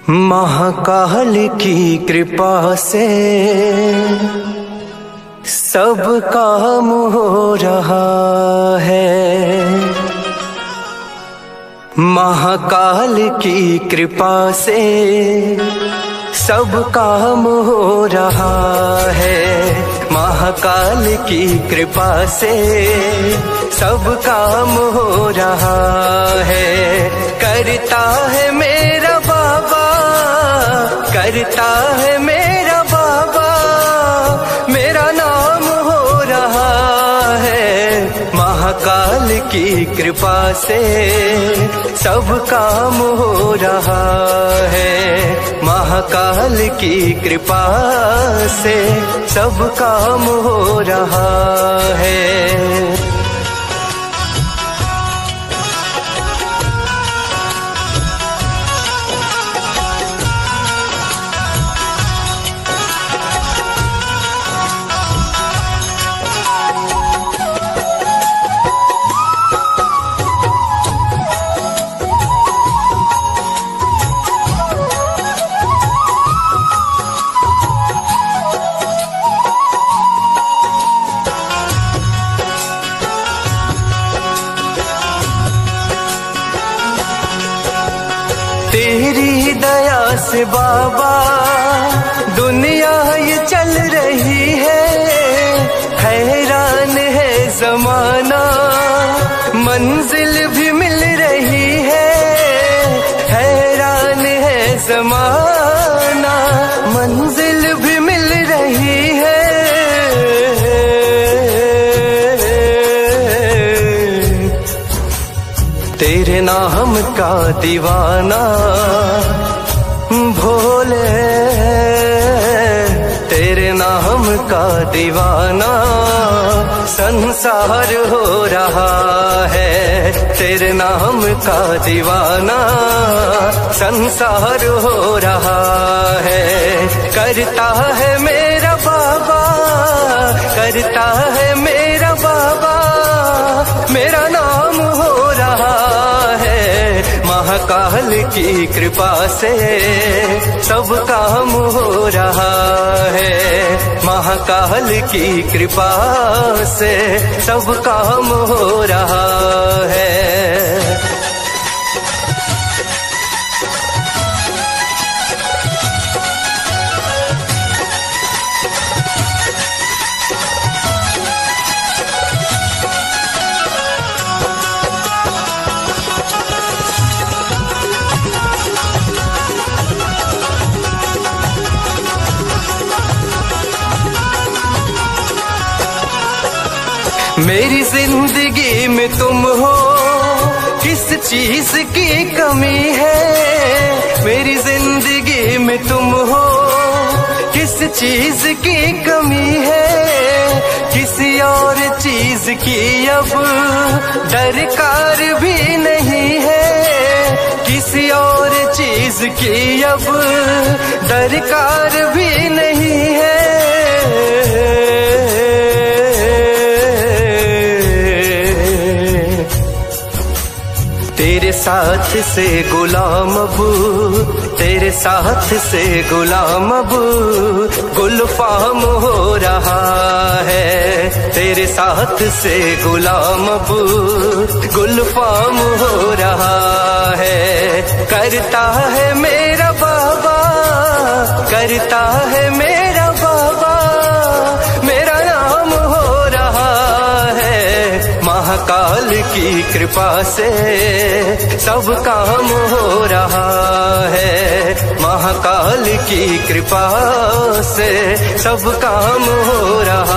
महाकाल की कृपा से सब काम हो रहा है। महाकाल की कृपा से सब काम हो रहा है। महाकाल की कृपा से सब काम हो रहा है। करता है मेरा बाबा, करता है मेरा बाबा, मेरा नाम हो रहा है। महाकाल की कृपा से सब काम हो रहा है। महाकाल की कृपा से सब काम हो रहा है। तेरी दया से बाबा दुनिया ये चल रही है। हैरान है जमाना, मंजिल भी मिल रही है। हैरान है जमाना, मंजिल भी मिल रही है। तेरे नाम का दीवाना भोले, तेरे नाम का दीवाना संसार हो रहा है। तेरे नाम का दीवाना संसार हो रहा है। करता है मेरा बाबा, करता है मेरा बाबा, मेरा नाम हो रहा है। महाकाल की कृपा से सब काम हो रहा है। महाकाल की कृपा से सब काम हो रहा है। मेरी जिंदगी में तुम हो, किस चीज की कमी है। मेरी जिंदगी में तुम हो, किस चीज की कमी है। किसी और चीज की अब दरकार भी नहीं है। किसी और चीज की अब दरकार भी नहीं है। तेरे साथ से गुलाम अबू, तेरे साथ से गुलाम अबू गुलफाम हो रहा है। तेरे साथ से गुलाम अबू गुलफाम हो रहा है। करता है मेरा बाबा, करता है मेरा बाबा, मेरा नाम हो रहा है। महाकाल की कृपा से सब काम हो रहा है। महाकाल की कृपा से सब काम हो रहा